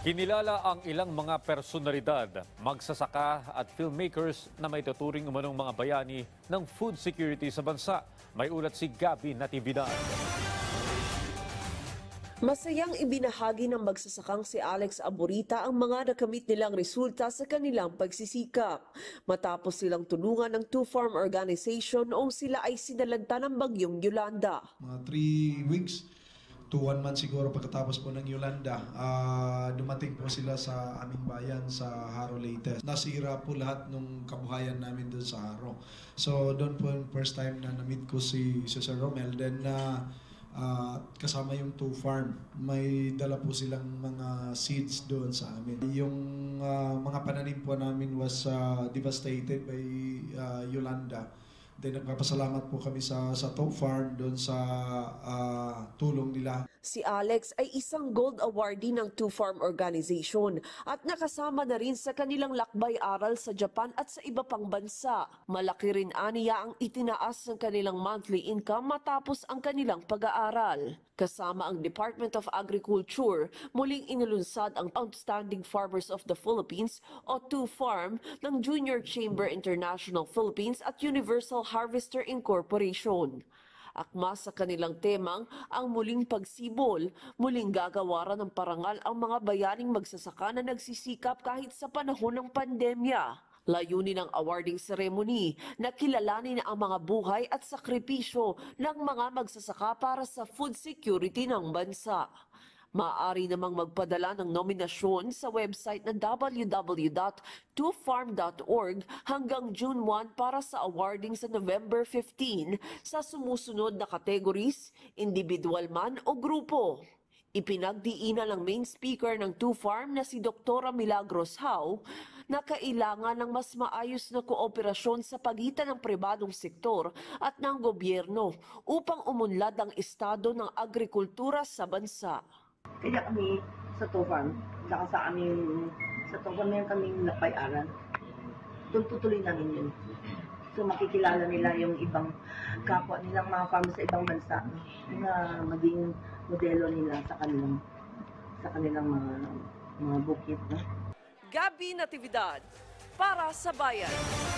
Kinilala ang ilang mga personalidad, magsasaka at filmmakers na may tuturing umanong mga bayani ng food security sa bansa. May ulat si Gabby Natividad. Masayang ibinahagi ng magsasakang si Alex Aburita ang mga nakamit nilang resulta sa kanilang pagsisikap. Matapos silang tulungan ng Two Farm Organization noong sila ay sinalanta ng bagyong Yolanda. Mga 3 weeks to 1 month siguro pagkatapos po ng Yolanda, dumating po sila sa aming bayan sa Haro Leyte. Nasira po lahat ng kabuhayan namin doon sa Haro. So doon po yung first time na na-meet ko si Sir Romel. Then kasama yung Two Farm. May dala po silang mga seeds doon sa amin. Yung mga pananim po namin was devastated by Yolanda. Then nagpapasalamat po kami sa Two Farm doon sa tulong nila. Si Alex ay isang gold awardee ng Two Farm Organization at nakasama na rin sa kanilang lakbay-aral sa Japan at sa iba pang bansa. Malaki rin aniya ang itinaas ng kanilang monthly income matapos ang kanilang pag-aaral. Kasama ang Department of Agriculture, muling inilunsad ang Outstanding Farmers of the Philippines o Two Farm ng Junior Chamber International Philippines at Universal Harvester Incorporation. Akma sa kanilang temang ang muling pagsibol, muling gagawaran ng parangal ang mga bayaning magsasaka na nagsisikap kahit sa panahon ng pandemya. Layunin ng awarding ceremony na kilalanin ang mga buhay at sakripisyo ng mga magsasaka para sa food security ng bansa. Maaari namang magpadala ng nominasyon sa website na www.twofarm.org hanggang June 1 para sa awarding sa November 15 sa sumusunod na categories, individual man o grupo. Ipinagdiinan ng main speaker ng Two Farm na si Dr. Milagros Hao na kailangan ng mas maayos na kooperasyon sa pagitan ng pribadong sektor at ng gobyerno upang umunlad ang estado ng agrikultura sa bansa. Kaya kami sa Two Farm, saka sa Two Farm na kaming napay-aral, doon tutuloy namin yun. So makikilala nila yung ibang kapwa nilang mga farmers sa ibang bansa na maging modelo nila sa kanilang mga bukid. Gabby Natividad para sa Bayan.